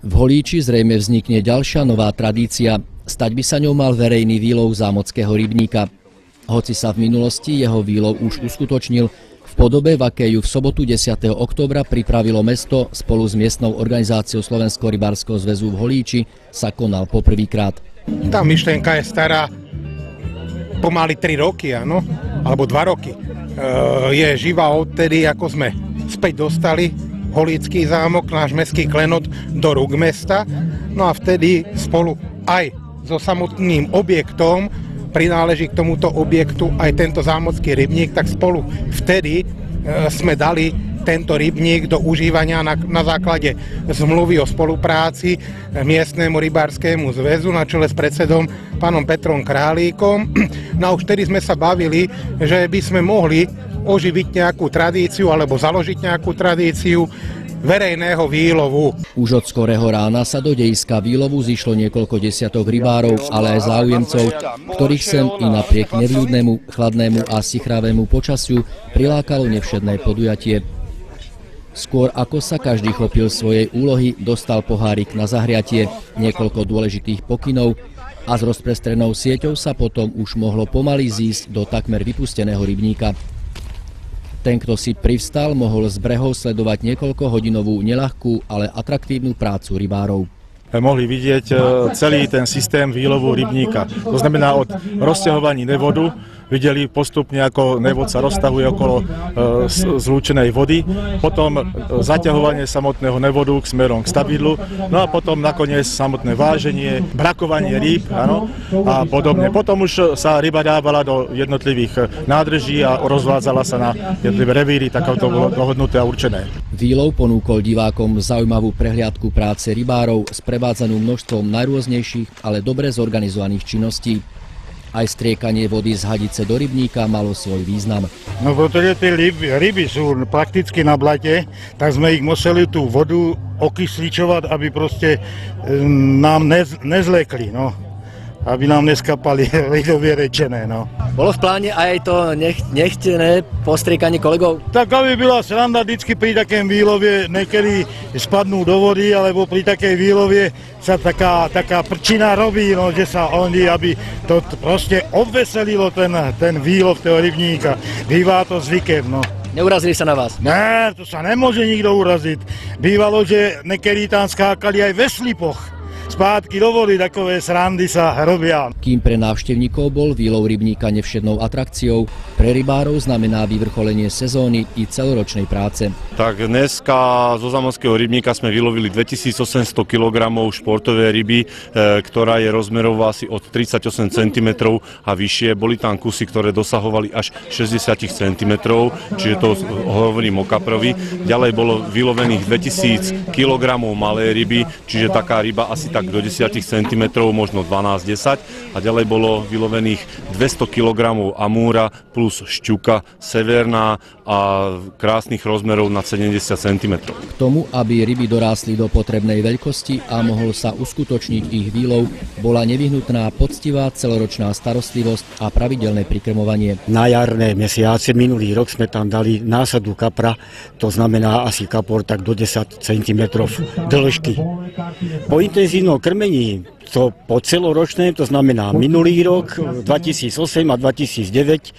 V Holíči zrejme vznikne ďalšia nová tradícia. Stať by sa ňou mal verejný výlov zámockého rybníka. Hoci sa v minulosti jeho výlov už uskutočnil, v podobe, v akej ju v sobotu 10. októbra pripravilo mesto spolu s miestnou organizáciou Slovenského rybárskeho zväzu v Holíči, sa konal poprvýkrát. Tá myšlienka je stará pomaly 3 roky, áno, alebo 2 roky. Je živá odtedy, ako sme späť dostali Holícky zámok, náš mestský klenot, do rúk mesta. No a vtedy spolu aj so samotným objektom, prináleží k tomuto objektu aj tento zámocký rybník, tak spolu vtedy sme dali tento rybník do užívania na základe zmluvy o spolupráci miestnemu rybárskému zväzu na čele s predsedom pánom Petrom Králíkom. No a už vtedy sme sa bavili, že by sme mohli oživiť nejakú tradíciu alebo založiť nejakú tradíciu verejného výlovu. Už od skorého rána sa do dejiska výlovu zišlo niekoľko desiatok rybárov, ale aj záujemcov, ktorých sem i napriek nevľúdnemu, chladnému a sichravému počasiu prilákalo nevšedné podujatie. Skôr ako sa každý chopil svojej úlohy, dostal pohárik na zahriatie, niekoľko dôležitých pokynov a s rozprestrenou sieťou sa potom už mohlo pomaly zísť do takmer vypusteného rybníka. Ten, kto si privstal, mohol z brehov sledovať niekoľkohodinovú neľahkú, ale atraktívnu prácu rybárov. Mohli vidieť celý ten systém výlovu rybníka. To znamená od rozťahovaní nevodu, videli postupne, ako nevod sa roztahuje okolo zlúčenej vody, potom zaťahovanie samotného nevodu k smerom k stavidlu, no a potom nakoniec samotné váženie, brakovanie rýb, áno, a podobne. Potom už sa ryba dávala do jednotlivých nádrží a rozvádzala sa na jednotlivé revíry, tak to bolo dohodnuté a určené. Výlov ponúkol divákom zaujímavú prehliadku práce rybárov, sprevádzanú množstvom najrôznejších, ale dobre zorganizovaných činností. Aj striekanie vody z hadice do rybníka malo svoj význam. No pretože tie ryby sú prakticky na blate, tak sme ich museli tú vodu okysličovať, aby proste nám nezlekli, no. Aby nám neskapali, lidovie rečené, no. Bolo v pláne aj to nechcené postriekanie kolegov? Tak aby byla sranda vždycky pri takém výlovie, niekedy spadnú do vody, alebo pri takej výlovie sa taká prčina robí, no, že sa oni, aby to proste obveselilo ten výlov toho rybníka. Bývá to zvykem, no. Neurazili sa na vás? Ne, to sa nemôže nikto uraziť. Bývalo, že niekedy tam skákali aj ve slipoch. Spátky do vody, takové srandy sa robia. Kým pre návštevníkov bol výlov rybníka nevšednou atrakciou, pre rybárov znamená vyvrcholenie sezóny i celoročnej práce. Tak dneska zo zámockého rybníka sme vylovili 2800 kg športové ryby, ktorá je rozmerovo asi od 38 cm a vyššie. Boli tam kusy, ktoré dosahovali až 60 cm, čiže to hovorím o kaprovi. Ďalej bolo vylovených 2000 kg malé ryby, čiže taká ryba asi tak do 10 cm, možno 12-10, a ďalej bolo vylovených 200 kg amúra plus šťuka severná a krásnych rozmerov na 70 cm. K tomu, aby ryby dorástli do potrebnej veľkosti a mohol sa uskutočniť ich výlov, bola nevyhnutná poctivá celoročná starostlivosť a pravidelné prikrmovanie. Na jarné mesiace minulý rok sme tam dali násadu kapra, to znamená asi kapor tak do 10 cm dĺžky. Po intenzívnom krmení, to po celoročné, to znamená minulý rok, 2008 a 2009,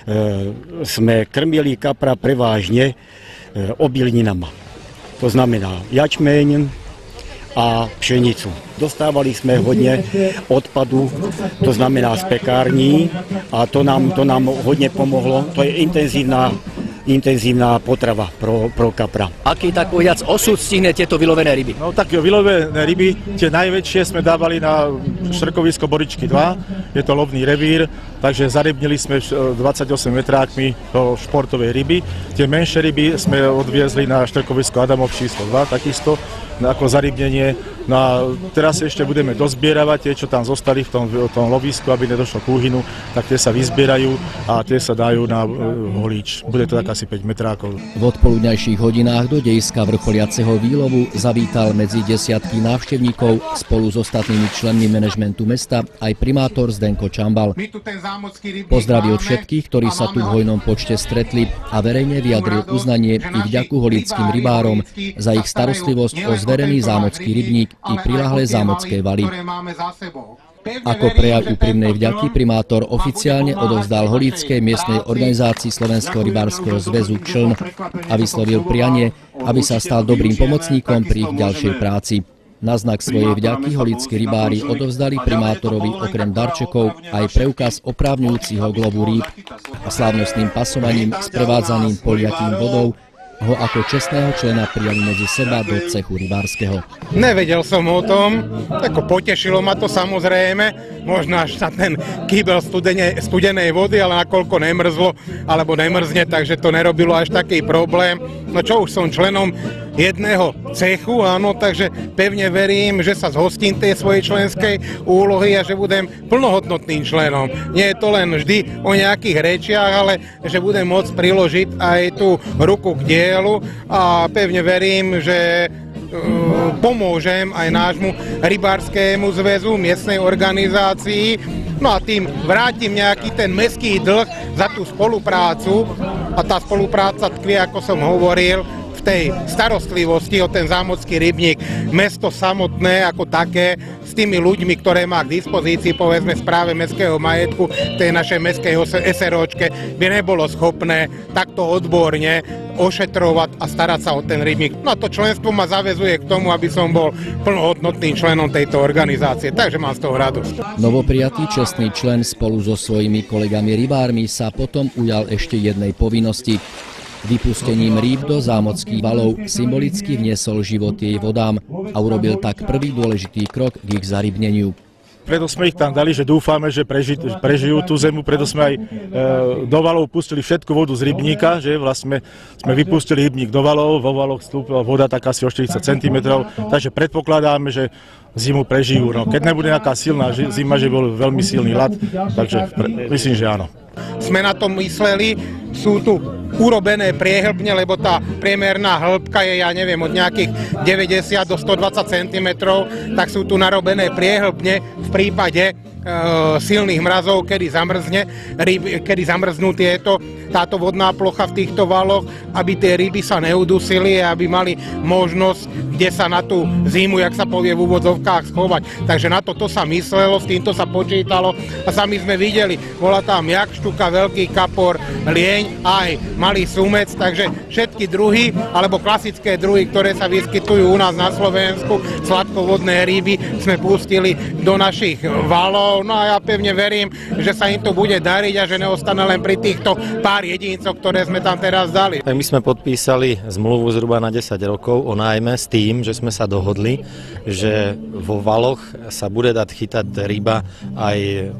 sme krmili kapra prevážne obilninama. To znamená jačmeň a pšenicu. Dostávali sme hodne odpadu, to znamená z pekární, a to nám hodne pomohlo. To je intenzívna potrava pro kapra. Aký tak povedať osud stihne tieto vylovené ryby? No tak vylovené ryby, tie najväčšie sme dávali na štrkovisko Boričky 2, je to lovný revír, takže zarybnili sme 28 metrákmi do športovej ryby. Tie menšie ryby sme odviezli na štrkovisko Adamov číslo 2, takisto ako zarybnenie. No a teraz ešte budeme dozbieravať tie, čo tam zostali v tom lovisku, aby nedošlo k úhynu, tak tie sa vyzbierajú a tie sa dajú na Holíč. Bude to tak asi 5 metrákov. V odpoludňajších hodinách do dejiska vrcholiaceho výlovu zavítal medzi desiatky návštevníkov spolu s ostatnými členmi manažmentu mesta aj primátor Zdenko Čambal. My tu ten Pozdravil všetkých, ktorí sa tu v hojnom počte stretli a verejne vyjadril uznanie i vďaku holickým rybárom za ich starostlivosť o zverený zámocký rybník i priľahlé zámocké valy. Ako prejav úprimnej vďaky primátor oficiálne odovzdal holíckej miestnej organizácii Slovenského rybárskeho zväzu Čln a vyslovil prianie, aby sa stal dobrým pomocníkom pri ich ďalšej práci. Na znak svojej vďaky holíckí rybári odovzdali primátorovi okrem darčekov aj preukaz oprávňujúci ho k lovu rýb a slávnostným pasovaním sprevádzaným poliatím vodou ho ako čestného člena prijali medzi seba do cechu rybárskeho. Nevedel som o tom, tako potešilo ma to samozrejme, možno až sa ten kýbel studenej vody, ale nakoľko nemrzlo alebo nemrzne, takže to nerobilo až taký problém. No čo už som členom jedného cechu, áno, takže pevne verím, že sa zhostím tej svojej členskej úlohy a že budem plnohodnotným členom. Nie je to len vždy o nejakých rečiach, ale že budem môcť priložiť aj tú ruku k dielu a pevne verím, že pomôžem aj nášmu rybárskému zväzu, miestnej organizácii, no a tým vrátim nejaký ten mestský dlh za tú spoluprácu a tá spolupráca tkvie, ako som hovoril, tej starostlivosti o ten zámocký rybník, mesto samotné ako také, s tými ľuďmi, ktoré má k dispozícii, povedzme správe mestského majetku, tej našej mestskej SROčke, by nebolo schopné takto odborne ošetrovať a starať sa o ten rybník. No a to členstvo ma zaväzuje k tomu, aby som bol plnohodnotným členom tejto organizácie, takže mám z toho radosť. Novoprijatý čestný člen spolu so svojimi kolegami rybármi sa potom ujal ešte jednej povinnosti. Vypustením rýb do zámockých valov symbolicky vniesol život jej vodám a urobil tak prvý dôležitý krok k ich zarybneniu. Preto sme ich tam dali, že dúfame, že prežijú tú zemu, preto sme aj do valov pustili všetku vodu z rybníka, že vlastne sme vypustili rybník do valov, vo valoch vstúpila voda tak asi o 40 cm, takže predpokladáme, že zimu prežijú. No, keď nebude nejaká silná zima, že bol veľmi silný ľad, takže myslím, že áno. Sme na tom mysleli, sú tu urobené priehlbne, lebo tá priemerná hĺbka je, ja neviem, od nejakých 90 do 120 cm, tak sú tu narobené priehlbne v prípade silných mrazov, kedy zamrznú táto vodná plocha v týchto valoch, aby tie ryby sa neudusili a aby mali možnosť, kde sa na tú zimu, jak sa povie v úvodzovkách, schovať. Takže na toto sa myslelo, s týmto sa počítalo a sami sme videli, bola tam jak štuka, veľký kapor, lieň, aj malý sumec, takže všetky druhy, alebo klasické druhy, ktoré sa vyskytujú u nás na Slovensku, sladkovodné ryby, sme pustili do našich valov. No a ja pevne verím, že sa im to bude dariť a že neostane len pri týchto pár jedincov, ktoré sme tam teraz dali. Tak my sme podpísali zmluvu zhruba na 10 rokov o nájme s tým, že sme sa dohodli, že vo valoch sa bude dať chytať ryba aj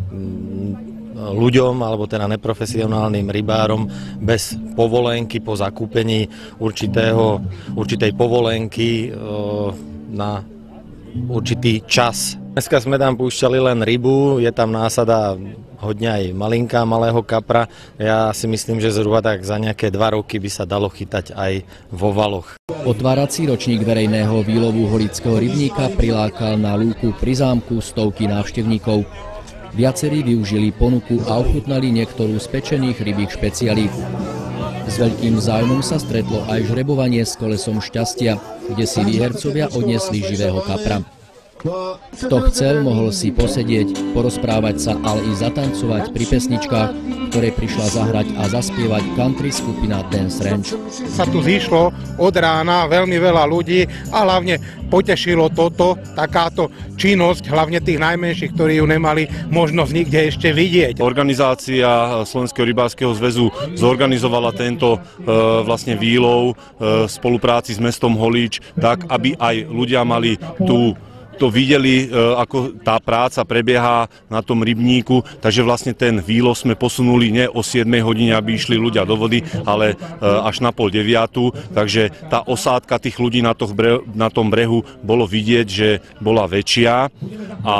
ľuďom, alebo teda neprofesionálnym rybárom bez povolenky po zakúpení určitej povolenky na určitý čas. Dneska sme tam púšťali len rybu, je tam násada hodne aj malinká, malého kapra. Ja si myslím, že zhruba tak za nejaké 2 roky by sa dalo chytať aj vo valoch. Otvárací ročník verejného výlovu holického rybníka prilákal na lúku pri zámku stovky návštevníkov. Viacerí využili ponuku a ochutnali niektorú z pečených rybích špecialít. S veľkým záujmom sa stretlo aj žrebovanie s kolesom šťastia, kde si výhercovia odniesli živého kapra. Kto chcel, mohol si posedieť, porozprávať sa, ale i zatancovať pri pesničkách, ktoré prišla zahrať a zaspievať country skupina Dance Ranch. Sa tu zišlo od rána veľmi veľa ľudí a hlavne potešilo takáto činnosť, hlavne tých najmenších, ktorí ju nemali možnosť nikde ešte vidieť. Organizácia Slovenského rybárskeho zväzu zorganizovala tento vlastne výlov v spolupráci s mestom Holíč, tak aby aj ľudia mali to videli, ako tá práca prebieha na tom rybníku, takže vlastne ten výlov sme posunuli nie o 7 hodine, aby išli ľudia do vody, ale až na 8:30, takže tá osádka tých ľudí na tom brehu bolo vidieť, že bola väčšia a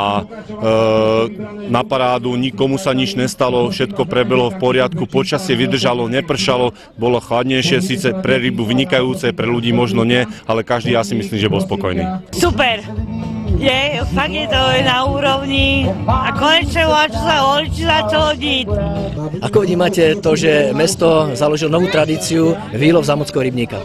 na parádu nikomu sa nič nestalo, všetko prebehlo v poriadku, počasie vydržalo, nepršalo, bolo chladnejšie, síce pre rybu vynikajúce, pre ľudí možno nie, ale každý, ja si myslím, že bol spokojný. Super! ide, fakt je to na úrovni a konečne čo sa holiči začalo diť. Ako vnímate to, že mesto založilo novú tradíciu výlov zámockého rybníka?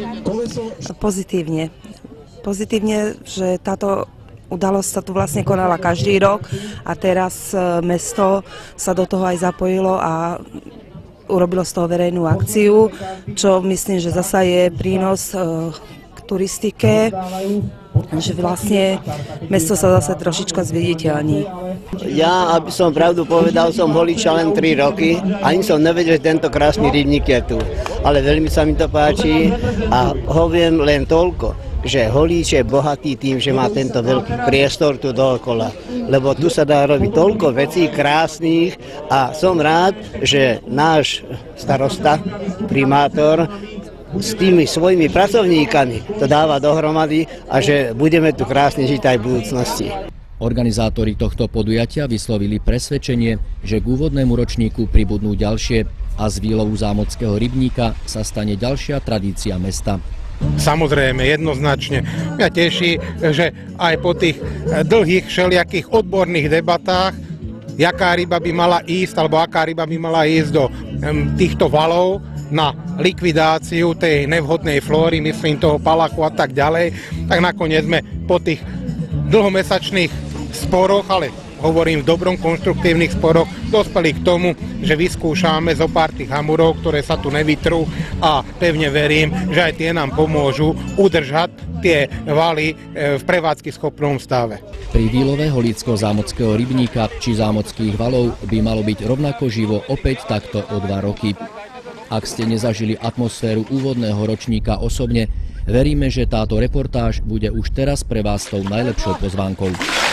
Pozitívne. Pozitívne, že táto udalosť sa tu vlastne konala každý rok a teraz mesto sa do toho aj zapojilo a urobilo z toho verejnú akciu, čo myslím, že zasa je prínos k turistike, že vlastne mesto sa zase trošička zviditeľní. Ja, aby som pravdu povedal, som holiča len 3 roky, ani som nevedel, že tento krásny rybník je tu. Ale veľmi sa mi to páči a hoviem len toľko, že Holíč je bohatý tým, že má tento veľký priestor tu dookola. Lebo tu sa dá robiť toľko vecí krásnych a som rád, že náš starosta, primátor, s tými svojimi pracovníkami to dáva dohromady a že budeme tu krásne žiť aj v budúcnosti. Organizátori tohto podujatia vyslovili presvedčenie, že k úvodnému ročníku pribudnú ďalšie a z výlovu zámockého rybníka sa stane ďalšia tradícia mesta. Samozrejme, jednoznačne. Mňa teší, že aj po tých dlhých všelijakých odborných debatách, jaká ryba by mala ísť, alebo aká ryba by mala ísť do týchto valov na likvidáciu tej nevhodnej flóry, myslím toho palachu a tak ďalej, tak nakoniec sme po tých dlhomesačných sporoch, ale hovorím v dobrom konštruktívnych sporoch, dospeli k tomu, že vyskúšame zo pár tých hamurov, ktoré sa tu nevytrú a pevne verím, že aj tie nám pomôžu udržať tie valy v prevádzky schopnom stave. Pri výlove Holíckého zámockého rybníka či zámockých valov by malo byť rovnako živo opäť takto o 2 roky. Ak ste nezažili atmosféru úvodného ročníka osobne, veríme, že táto reportáž bude už teraz pre vás tou najlepšou pozvánkou.